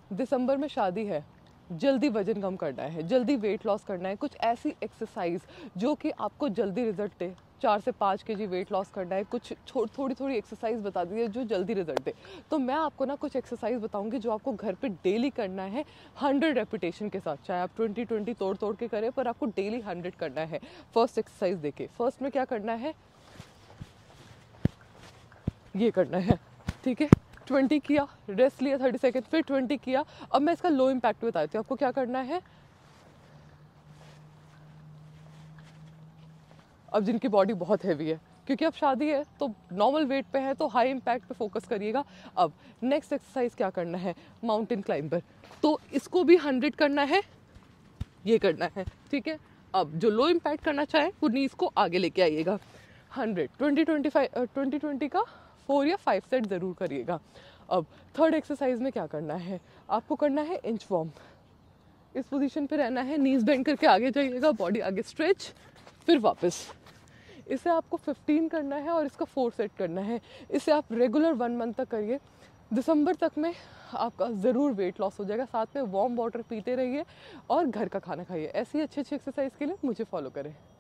दिसंबर में शादी है, जल्दी वजन कम करना है, जल्दी वेट लॉस करना है, कुछ ऐसी एक्सरसाइज जो कि आपको जल्दी रिजल्ट दे। 4 से 5 kg वेट लॉस करना है, कुछ थोड़ी थोड़ी एक्सरसाइज बता दी है जो जल्दी रिजल्ट दे। तो मैं आपको ना कुछ एक्सरसाइज बताऊंगी जो आपको घर पे डेली करना है 100 रेपिटेशन के साथ। चाहे आप 20 तोड़ तोड़ के करें, पर आपको डेली 100 करना है। फर्स्ट एक्सरसाइज देखे, फर्स्ट में क्या करना है, ये करना है, ठीक है। 20 किया, रेस्ट लिया 30 सेकेंड, फिर 20 किया। अब मैं इसका लो इम्पैक्ट बताती हूँ आपको क्या करना है। अब जिनकी बॉडी बहुत हैवी है, क्योंकि अब शादी है तो नॉर्मल वेट पे है, तो हाई इम्पैक्ट पे फोकस करिएगा। अब नेक्स्ट एक्सरसाइज क्या करना है, माउंटेन क्लाइंबर। तो इसको भी 100 करना है, ये करना है, ठीक है। अब जो लो इम्पैक्ट करना चाहे वो नीज को आगे लेके आइएगा। 100 20 का 4 या 5 सेट ज़रूर करिएगा। अब थर्ड एक्सरसाइज में क्या करना है, आपको करना है इंच वॉर्म। इस पोजीशन पे रहना है, नीज बेंड करके आगे जाइएगा, बॉडी आगे स्ट्रेच, फिर वापस। इसे आपको 15 करना है और इसका 4 सेट करना है। इसे आप रेगुलर 1 मंथ तक करिए। दिसंबर तक में आपका ज़रूर वेट लॉस हो जाएगा। साथ में वार्म वाटर पीते रहिए और घर का खाना खाइए। ऐसी अच्छी अच्छी एक्सरसाइज के लिए मुझे फॉलो करें।